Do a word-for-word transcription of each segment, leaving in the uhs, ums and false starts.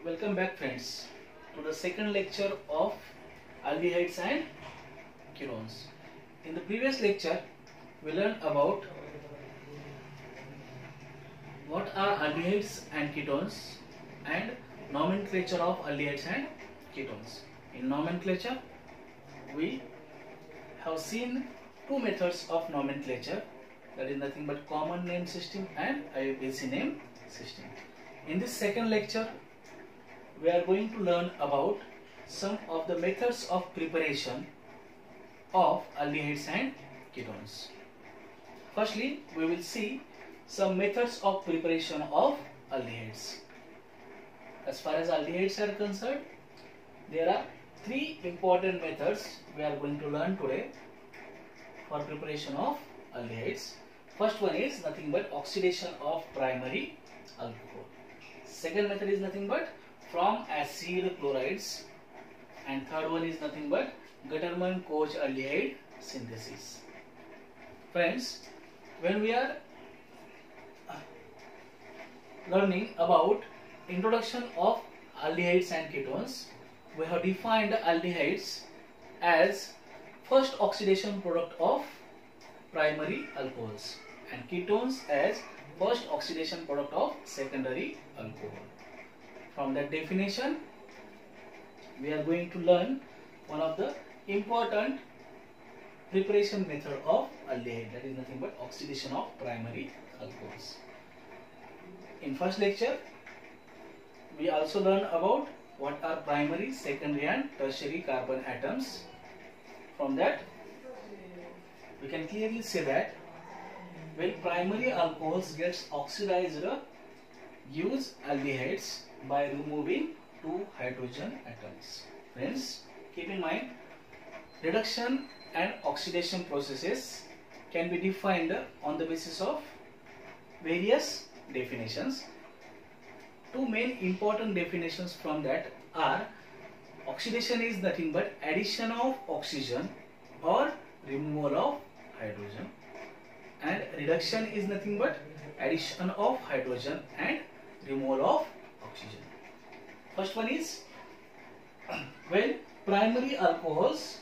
Welcome back friends to the second lecture of aldehydes and ketones. In the previous lecture we learned about what are aldehydes and ketones and nomenclature of aldehydes and ketones. In nomenclature we have seen two methods of nomenclature, that is nothing but common name system and I U P A C name system. In this second lecture we are going to learn about some of the methods of preparation of aldehydes and ketones. Firstly, we will see some methods of preparation of aldehydes. As far as aldehydes are concerned, there are three important methods we are going to learn today for preparation of aldehydes. First one is nothing but oxidation of primary alcohol. Second method is nothing but from acid chlorides, and third one is nothing but Gattermann-Koch aldehyde synthesis. Friends, when we are learning about introduction of aldehydes and ketones, we have defined aldehydes as first oxidation product of primary alcohols and ketones as first oxidation product of secondary alcohol. From that definition, we are going to learn one of the important preparation method of aldehyde, that is nothing but oxidation of primary alcohols. In first lecture, we also learn about what are primary, secondary and tertiary carbon atoms. From that, we can clearly say that when primary alcohols gets oxidized, use aldehydes by removing two hydrogen atoms. Friends, keep in mind, reduction and oxidation processes can be defined on the basis of various definitions. Two main important definitions from that are oxidation is nothing but addition of oxygen or removal of hydrogen, and reduction is nothing but addition of hydrogen and removal of oxygen. First one is when primary alcohols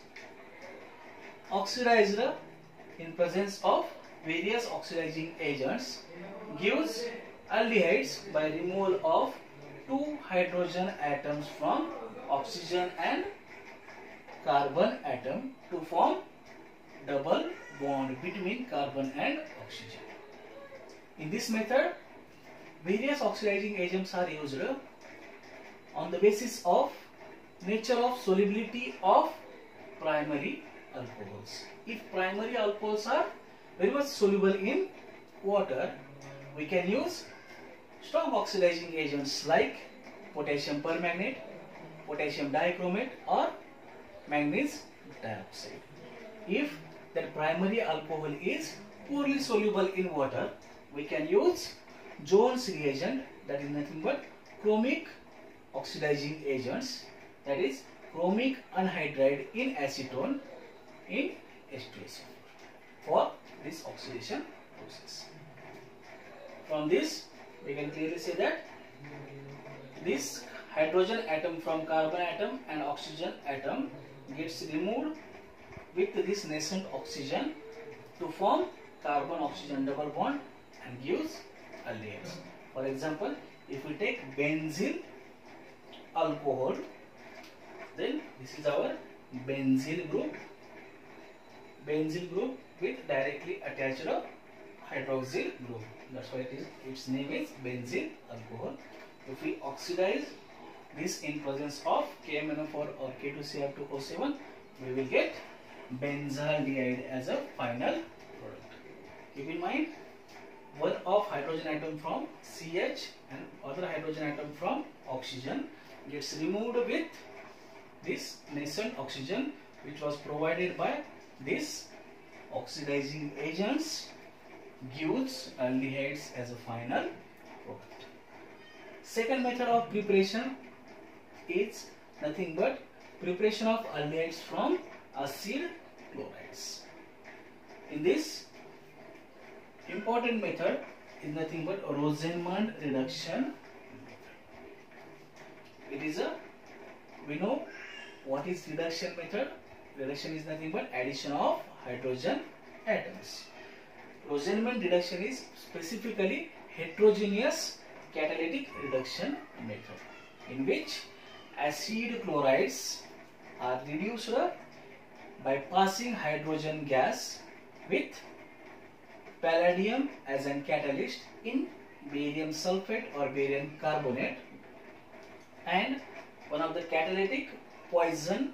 oxidized in presence of various oxidizing agents gives aldehydes by removal of two hydrogen atoms from oxygen and carbon atom to form double bond between carbon and oxygen. In this method, various oxidizing agents are used on the basis of nature of solubility of primary alcohols. If primary alcohols are very much soluble in water, we can use strong oxidizing agents like potassium permanganate, potassium dichromate or manganese dioxide. If that primary alcohol is poorly soluble in water, we can use Jones reagent, that is nothing but chromic oxidizing agents, that is chromic anhydride in acetone in H two S O four for this oxidation process. From this we can clearly say that this hydrogen atom from carbon atom and oxygen atom gets removed with this nascent oxygen to form carbon oxygen double bond and gives aldehydes. For example, if we take benzyl alcohol, then this is our benzyl group, benzyl group with directly attached hydroxyl group. That's why it is, its name is benzyl alcohol. If we oxidize this in presence of K M N O four or K two C r two O seven, we will get benzaldehyde as a final product. Keep in mind, one of hydrogen atom from C H and other hydrogen atom from oxygen gets removed with this nascent oxygen which was provided by this oxidizing agents gives aldehydes as a final product. Second method of preparation is nothing but preparation of aldehydes from acid chlorides. In this important method is nothing but Rosenmund reduction. it is a, we know what is reduction method. Reduction is nothing but addition of hydrogen atoms. Rosenman reduction is specifically heterogeneous catalytic reduction method, in which acid chlorides are reduced by passing hydrogen gas with palladium as an catalyst in barium sulfate or barium carbonate, and one of the catalytic poison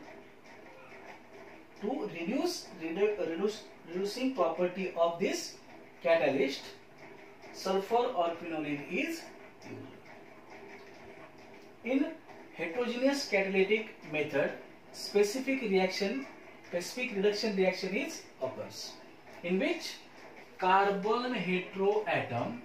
to reduce, redu reduce reducing property of this catalyst, sulfur or quinoline is used. In heterogeneous catalytic method, specific reaction, specific reduction reaction is occurs, in which carbon heteroatom,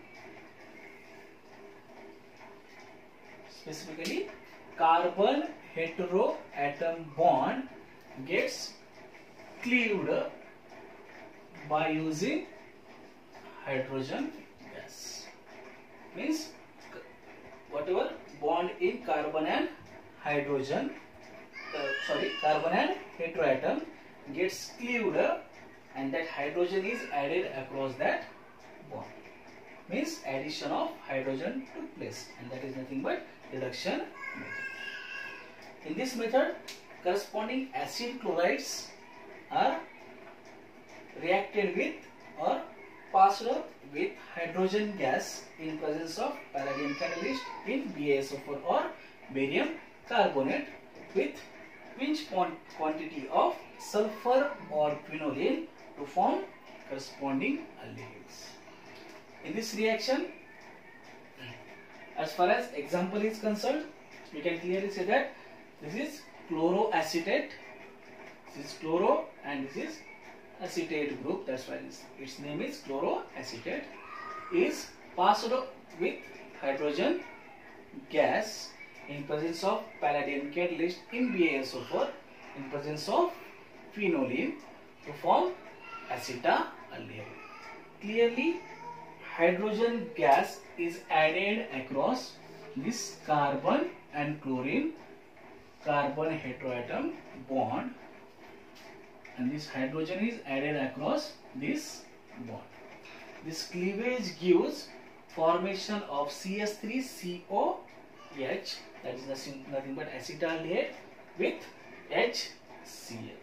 specifically carbon heteroatom bond gets cleaved by using hydrogen gas. Means whatever bond in carbon and hydrogen, uh, sorry, carbon and heteroatom gets cleaved, and that hydrogen is added across that bond. Means addition of hydrogen took place, and that is nothing but reduction method. In this method, corresponding acid chlorides are reacted with or passed with hydrogen gas in presence of palladium catalyst in B a S O four or barium carbonate with pinch quantity of sulfur or quinoline to form corresponding aldehydes. In this reaction, as far as example is concerned, we can clearly say that this is chloroacetate, this is chloro and this is acetate group, that's why this, its name is chloroacetate, is passed with hydrogen gas in presence of palladium catalyst in B a S O four in presence of quinoline to form acetaldehyde. Clearly, hydrogen gas is added across this carbon and chlorine carbon heteroatom bond, and this hydrogen is added across this bond. This cleavage gives formation of C H three C O H, that is nothing, nothing but acetaldehyde with HCl.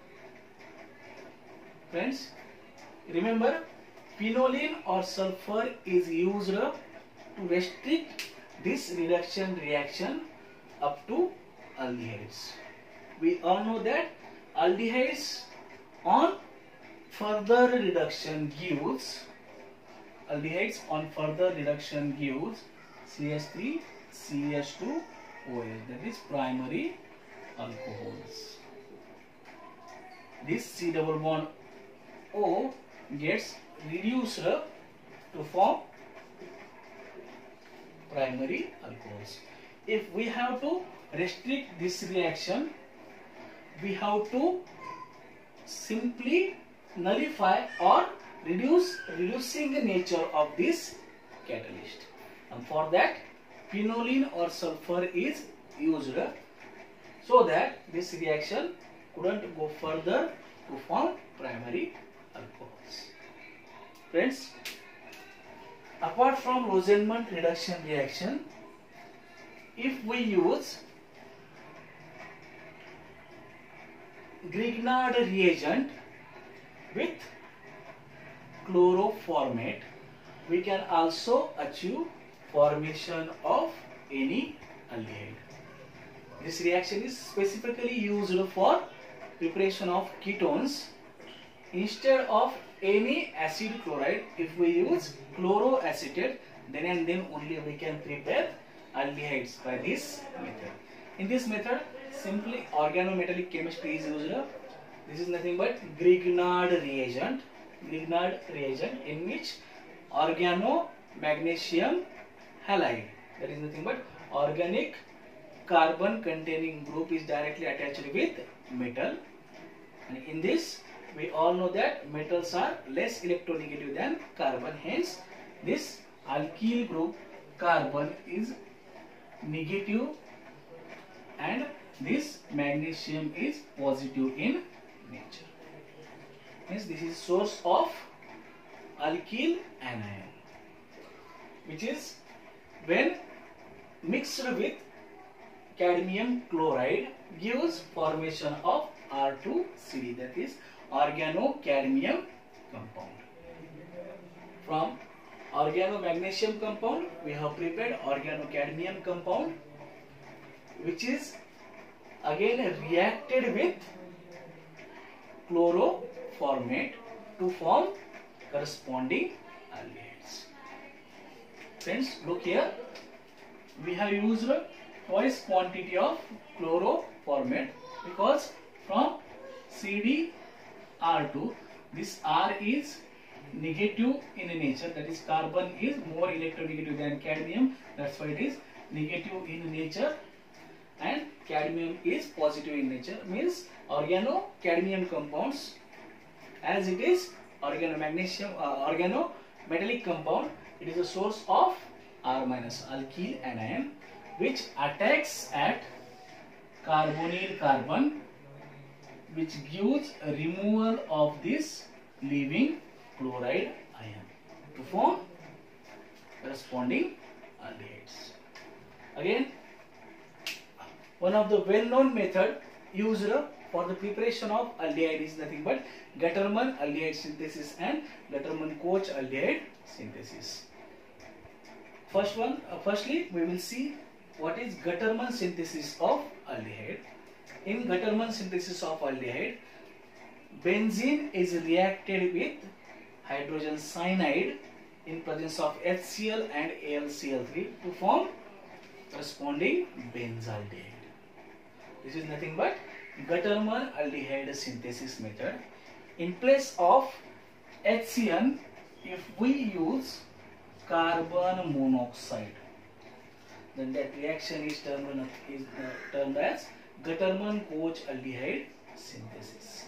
Friends, remember, quinoline or sulfur is used to restrict this reduction reaction up to aldehydes. We all know that aldehydes on further reduction gives aldehydes on further reduction gives C H three C H two O H, that is primary alcohols. This C double bond O gets reduced to form primary alcohols. If we have to restrict this reaction, we have to simply nullify or reduce reducing the nature of this catalyst, and for that quinoline or sulfur is used so that this reaction couldn't go further to form primary alcohols. Friends, apart from Rosenman reduction reaction, if we use Grignard reagent with chloroformate, we can also achieve formation of any aldehyde. This reaction is specifically used for preparation of ketones. Instead of any acid chloride, if we use chloroacetate, then and then only we can prepare aldehydes by this method. In this method, simply organometallic chemistry is used. This is nothing but Grignard reagent, Grignard reagent in which organo magnesium halide, that is nothing but organic carbon containing group is directly attached with metal, and in this we all know that metals are less electronegative than carbon, hence this alkyl group carbon is negative and this magnesium is positive in nature. Means this is source of alkyl anion, which is when mixed with cadmium chloride gives formation of R two C D, that is organocadmium compound. From organomagnesium compound we have prepared organocadmium compound, which is again reacted with chloroformate to form corresponding aldehydes. Friends, look here, we have used twice quantity of chloroformate because from C D R two this R is negative in nature, that is carbon is more electronegative than cadmium, that's why it is negative in nature, and cadmium is positive in nature. Means organocadmium compounds, as it is organomagnesium uh, organometallic compound, it is a source of R minus alkyl anion, which attacks at carbonyl carbon, which gives a removal of this leaving chloride ion to form corresponding aldehydes. Again, one of the well-known method used for the preparation of aldehyde is nothing but Gattermann aldehyde synthesis and Gattermann-Koch aldehyde synthesis. First one, uh, firstly we will see what is Gattermann synthesis of aldehyde. In Gattermann synthesis of aldehyde, benzene is reacted with hydrogen cyanide in presence of HCl and A l C l three to form corresponding benzaldehyde. This is nothing but Gattermann aldehyde synthesis method. In place of HCl, if we use carbon monoxide, then that reaction is termed, is, uh, termed as Gattermann-Koch aldehyde synthesis.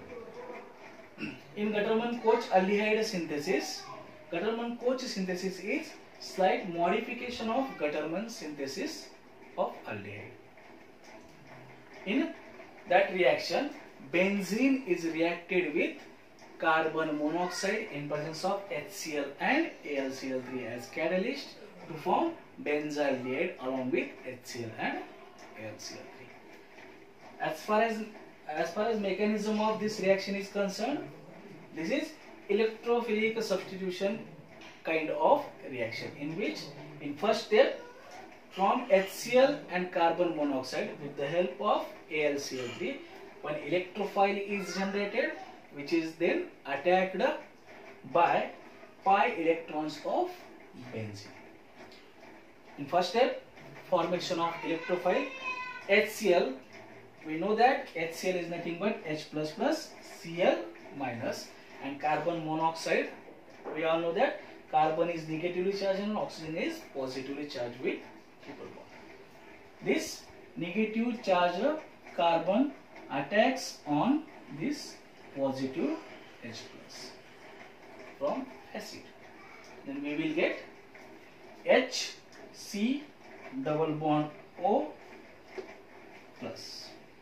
In Gattermann-Koch aldehyde synthesis, Gattermann-Koch synthesis is slight modification of Gattermann synthesis of aldehyde. In that reaction, benzene is reacted with carbon monoxide in presence of HCl and A l C l three as catalyst to form benzaldehyde along with HCl and A l C l three. As far as as far as mechanism of this reaction is concerned, this is electrophilic substitution kind of reaction, in which in first step from HCl and carbon monoxide with the help of A l C l three, one electrophile is generated, which is then attacked by pi electrons of benzene. In first step, formation of electrophile HCl, we know that HCl is nothing but H plus plus Cl minus, and carbon monoxide, we all know that carbon is negatively charged and oxygen is positively charged with triple bond. This negative charged carbon attacks on this positive H plus from acid. Then we will get H C double bond O plus.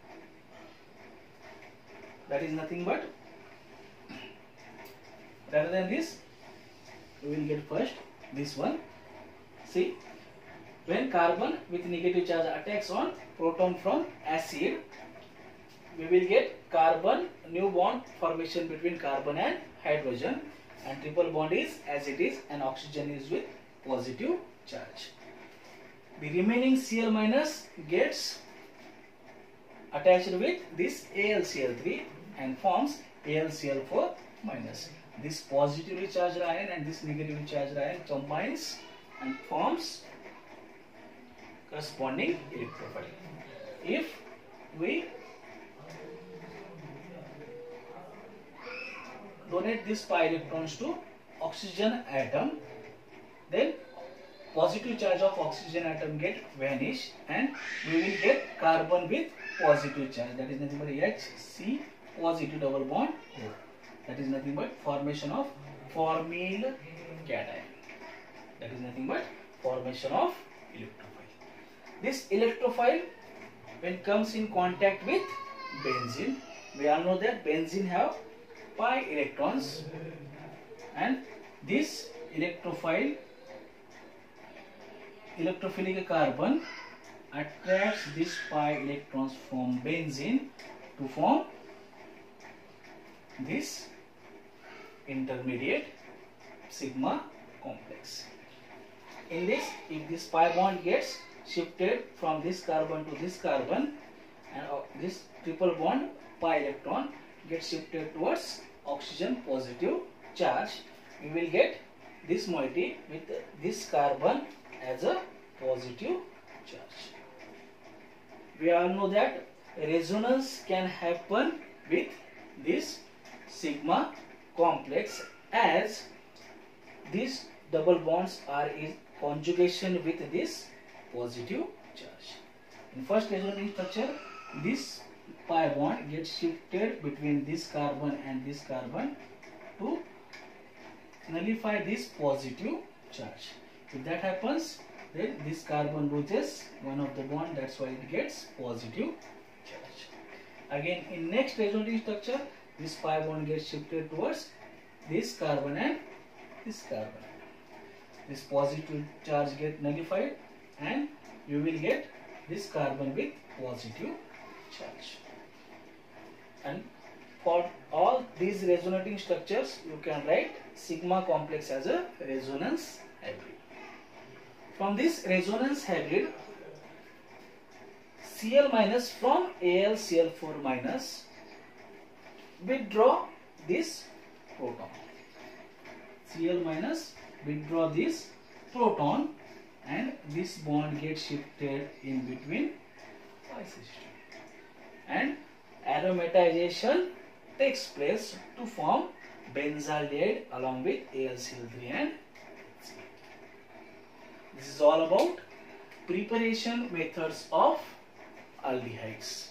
That is nothing but, rather than this, we will get first this one. See, when carbon with negative charge attacks on proton from acid, we will get carbon new bond formation between carbon and hydrogen, and triple bond is as it is, and oxygen is with positive charge. The remaining Cl minus gets attached with this A l C l three and forms A l C l four minus. This positively charged ion and this negatively charged ion combines and forms corresponding electrophile. If we donate these pi electrons to oxygen atom, then positive charge of oxygen atom get vanish and we will get carbon with positive charge, that is nothing but H C positive double bond O. That is nothing but formation of formyl cation. That is nothing but formation of electrophile. This electrophile when it comes in contact with benzene. We all know that benzene have pi electrons, and this electrophile electrophilic carbon attracts these pi electrons from benzene to form this intermediate sigma complex. In this, if this pi bond gets shifted from this carbon to this carbon, and uh, this triple bond pi electron gets shifted towards oxygen positive charge, we will get this moiety with this carbon as a positive charge. We all know that resonance can happen with this sigma complex, as these double bonds are in conjugation with this positive charge. In first resonating structure, this pi bond gets shifted between this carbon and this carbon to nullify this positive charge. If that happens, then this carbon loses one of the bond, that's why it gets positive charge. Again, in next resonating structure, this pi bond gets shifted towards this carbon and this carbon. This positive charge get nullified, and you will get this carbon with positive charge. And for all these resonating structures, you can write sigma complex as a resonance hybrid. From this resonance hybrid, Cl minus from Al C l four minus withdraw this proton. Cl minus withdraw this proton, and this bond gets shifted in between pi system, and aromatization takes place to form benzaldehyde along with A l C l three and C. This is all about preparation methods of aldehydes.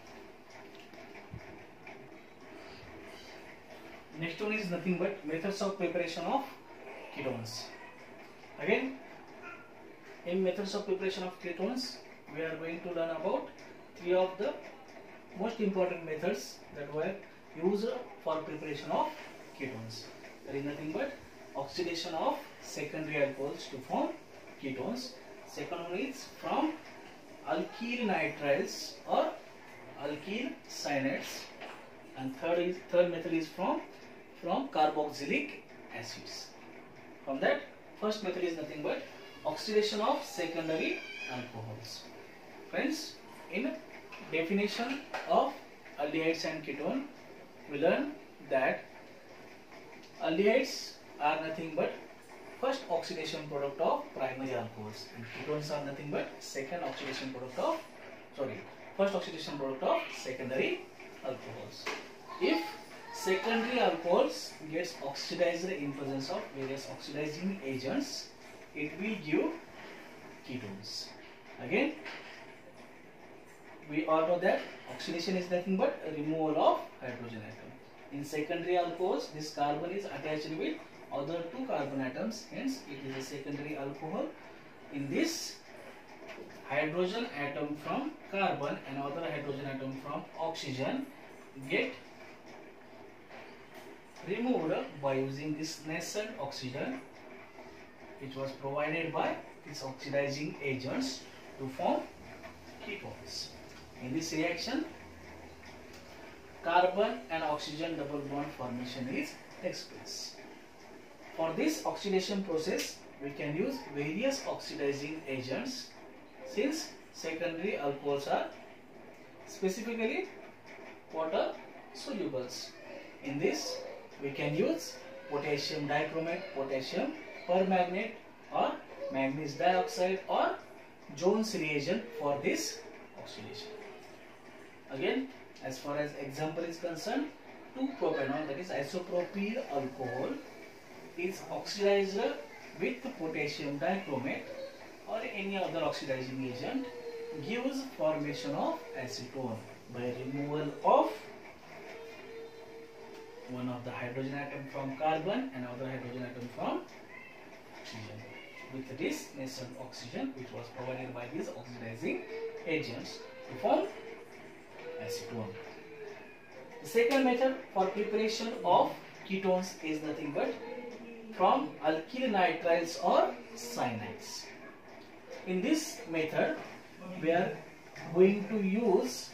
Next one is nothing but methods of preparation of ketones. Again, in methods of preparation of ketones, we are going to learn about three of the most important methods that were used for preparation of ketones. There is nothing but oxidation of secondary alcohols to form ketones. Second one is from alkyl nitriles or alkyl cyanates, and third is third method is from from carboxylic acids. From that, first method is nothing but oxidation of secondary alcohols. Friends, in definition of aldehydes and ketone, we learn that aldehydes are nothing but first oxidation product of primary alcohols, and ketones are nothing but second oxidation product of sorry first oxidation product of secondary alcohols. If secondary alcohols gets oxidized in presence of various oxidizing agents, it will give ketones. Again, we all know that oxidation is nothing but removal of hydrogen atom. In secondary alcohols, this carbon is attached with other two carbon atoms, hence it is a secondary alcohol. In this, hydrogen atom from carbon and other hydrogen atom from oxygen get removed by using this nascent oxygen, which was provided by these oxidizing agents to form ketones. In this reaction, carbon and oxygen double bond formation is takes place. For this oxidation process, we can use various oxidizing agents, since secondary alcohols are specifically water solubles. In this, we can use potassium dichromate, potassium permanganate, or manganese dioxide, or Jones reagent for this oxidation. Again, as far as example is concerned, two propanol, that is isopropyl alcohol, is oxidized with potassium dichromate or any other oxidizing agent, gives formation of acetone by removal of one of the hydrogen atom from carbon and other hydrogen atom from oxygen with this nascent oxygen which was provided by these oxidizing agents. to form acetone. The second method for preparation of ketones is nothing but from alkyl nitriles or cyanides. In this method, we are going to use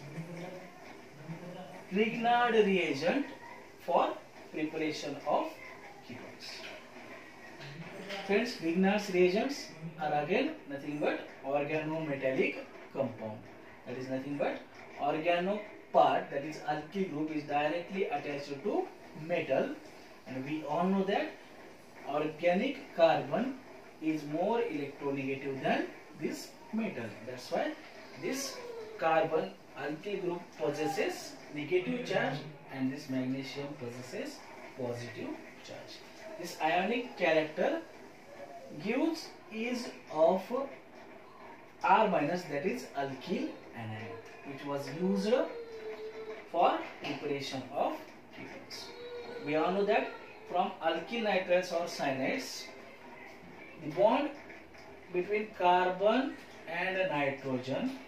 Grignard reagent for preparation of ketones. Friends, Grignard's reagents are again nothing but organometallic compound. That is nothing but organo part, that is alkyl group, is directly attached to metal, and we all know that organic carbon is more electronegative than this metal. That's why this carbon alkyl group possesses negative charge and this magnesium possesses positive charge. This ionic character gives is of R minus, that is alkyl anion, which was used for preparation of ketones. We all know that from alkyl nitriles or cyanides, the bond between carbon and nitrogen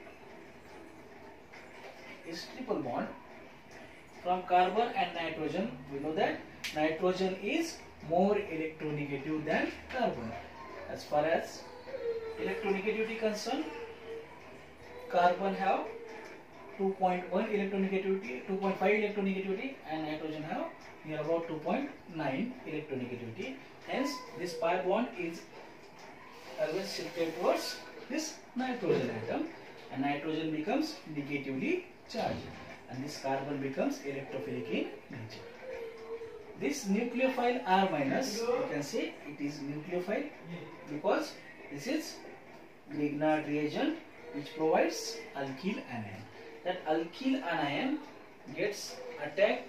is triple bond. From carbon and nitrogen, we know that nitrogen is more electronegative than carbon. As far as electronegativity concerned, carbon have two point one electronegativity, two point five electronegativity, and nitrogen have near about two point nine electronegativity. Hence, this pi bond is always shifted towards this nitrogen atom, and nitrogen becomes negatively charged, and this carbon becomes electrophilic in nature. This nucleophile R minus, you can say it is nucleophile because this is Grignard reagent which provides alkyl anion. That alkyl anion gets attacked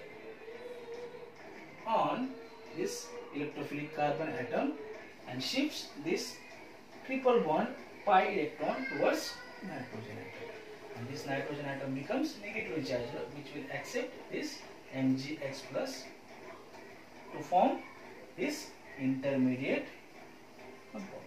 on this electrophilic carbon atom and shifts this triple bond pi electron towards nitrogen atom, and this nitrogen atom becomes negatively charged, which will accept this M G X plus to form this intermediate compound.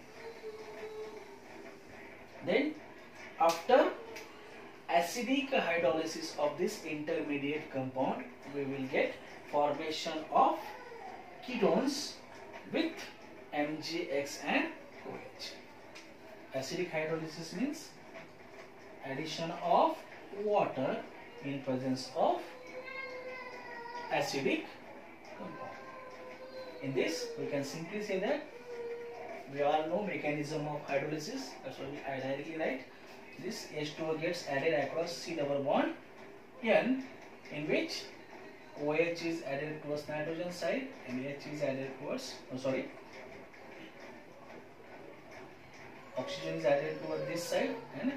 Then after acidic hydrolysis of this intermediate compound, we will get formation of ketones with M G X and OH. Acidic hydrolysis means addition of water in presence of acidic compound. In this, we can simply say that we all know mechanism of hydrolysis. That's why I directly write this H two O gets added across C double bond N, in which OH is added towards nitrogen side and H is added towards, oh sorry, oxygen is added towards this side, and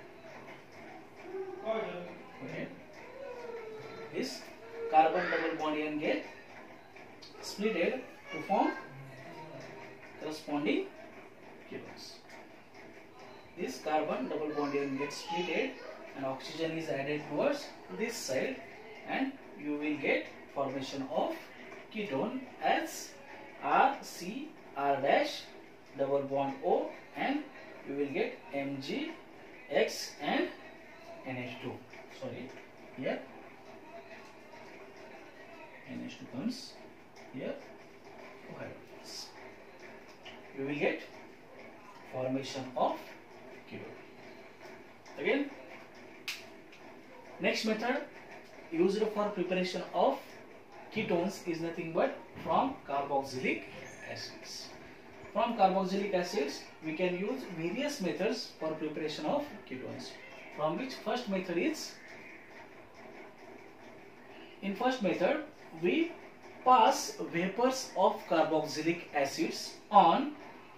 okay, this carbon double bond N get splitted to form corresponding ketones. This carbon double bond N gets splitted and oxygen is added towards this side, and you will get formation of ketone as R C R dash double bond O, and you will get M G X and N H two. Sorry, here N H two comes here. You will get formation of ketone. Again, next method used for preparation of ketones is nothing but from carboxylic acids. From carboxylic acids, we can use various methods for preparation of ketones, from which first method is, in first method, we pass vapors of carboxylic acids on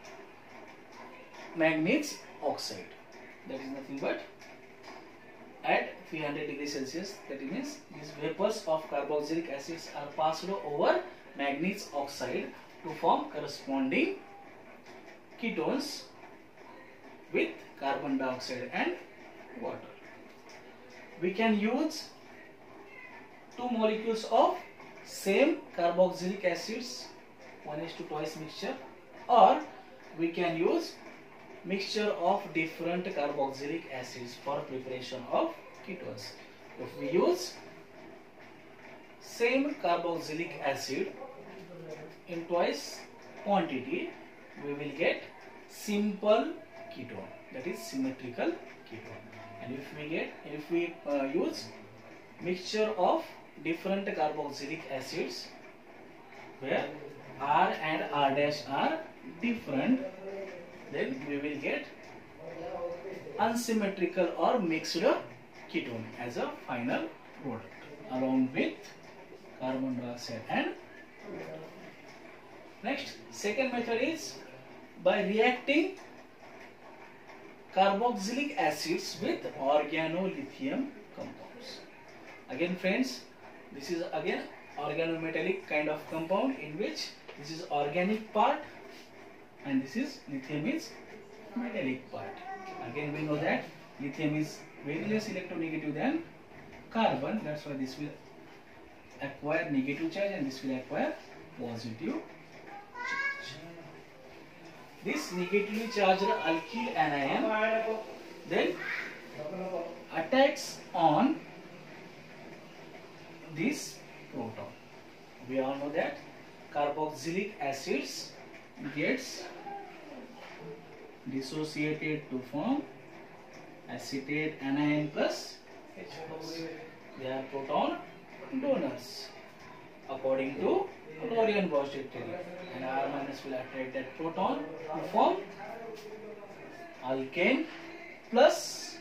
manganese oxide. That is nothing but at three hundred degrees Celsius. That means these vapors of carboxylic acids are passed over manganese oxide to form corresponding ketones with carbon dioxide and water. We can use two molecules of same carboxylic acids, one is to twice mixture, or we can use mixture of different carboxylic acids for preparation of ketones. If we use same carboxylic acid in twice quantity, we will get simple ketone, that is symmetrical ketone. And if we get if we uh, use mixture of different carboxylic acids where R and R dash are different, then we will get unsymmetrical or mixed ketone as a final product along with carbon dioxide. And next, second method is by reacting carboxylic acids with organolithium compounds. Again friends, this is again organometallic kind of compound in which this is organic part and this is lithium is metallic part. Again we know that lithium is very less electronegative than carbon, that's why this will acquire negative charge and this will acquire positive charge. This negatively charged alkyl anion then attacks on this proton. We all know that carboxylic acids gets dissociated to form acetate anion plus H plus. They are proton donors according to Lorentz-Bosch theory, and R minus will attract that proton to form alkane plus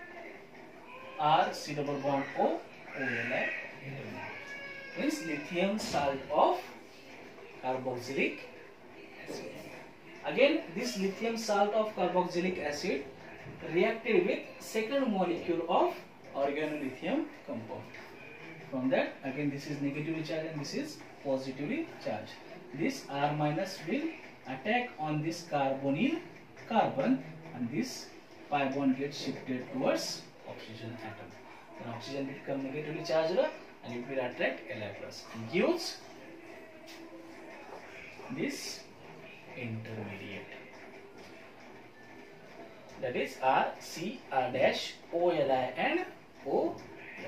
R C double bond O O L I means lithium salt of carboxylic acid. Again this lithium salt of carboxylic acid reacted with second molecule of organolithium compound. From that again this is negatively charged and this is positively charged. This R minus will attack on this carbonyl carbon and this pi bond gets shifted towards oxygen atom. Then oxygen will become negatively charged and it will attract Li plus and gives this intermediate, that is R C R dash O L I and O L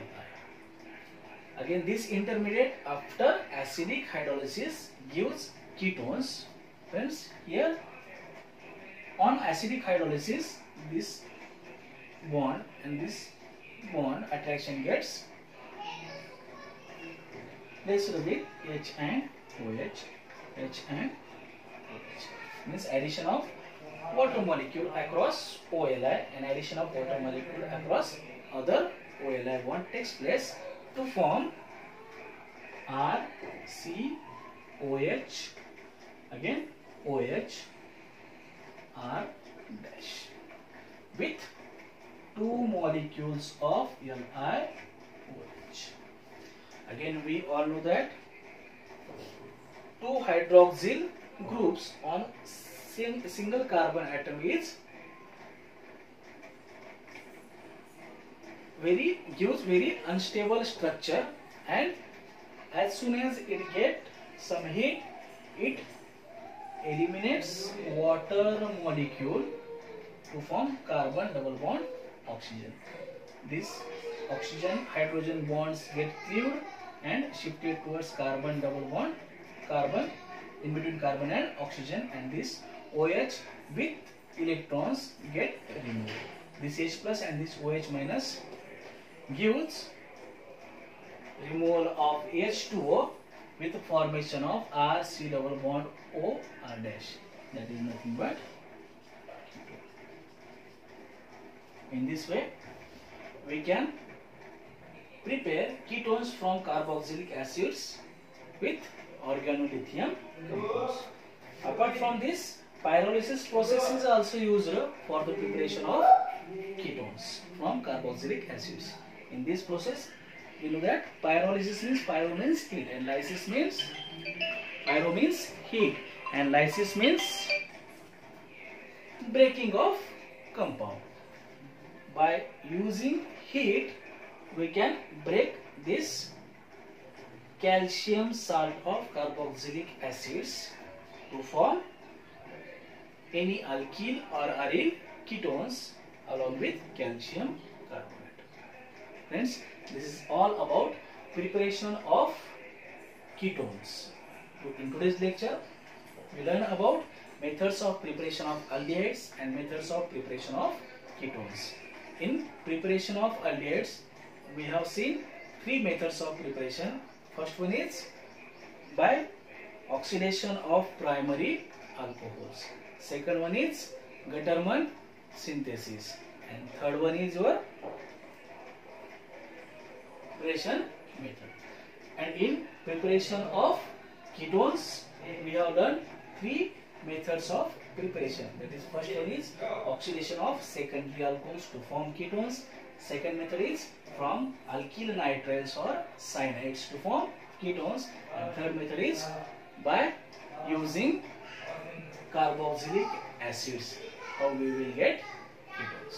I. Again this intermediate after acidic hydrolysis gives ketones. Friends, here on acidic hydrolysis this bond and this bond attraction gets placed with H and OH, H and OH means addition of water molecule across O L I and addition of water molecule across other O L I bond takes place to form R C O H again OH R dash with two molecules of Li OH. Again we all know that two hydroxyl groups on sing single carbon atom is very gives very unstable structure, and as soon as it get some heat it eliminates water molecule to form carbon double bond oxygen. This oxygen hydrogen bonds get cleaved and shifted towards carbon double bond carbon in between carbon and oxygen, and this OH with electrons get removed. This H plus and this OH minus gives removal of H two O with the formation of R C double bond O R dash, that is nothing but ketone. In this way we can prepare ketones from carboxylic acids with organolithium compounds. Apart from this, pyrolysis process is also used for the preparation of ketones from carboxylic acids. In this process, you know that pyrolysis means pyro means heat and lysis means pyro means heat and lysis means breaking of compound. By using heat, we can break this calcium salt of carboxylic acids to form any alkyl or aryl ketones along with calcium carbonate. Friends, this is all about preparation of ketones. In today's lecture, we learn about methods of preparation of aldehydes and methods of preparation of ketones. In preparation of aldehydes, we have seen three methods of preparation. First one is by oxidation of primary alcohols. Second one is Gattermann synthesis, and third one is your preparation method. And in preparation of ketones, we have learned three methods of preparation. That is, first one is oxidation of secondary alcohols to form ketones. Second method is from alkyl nitriles or cyanides to form ketones. And third method is by using carboxylic acids, how we will get ketones.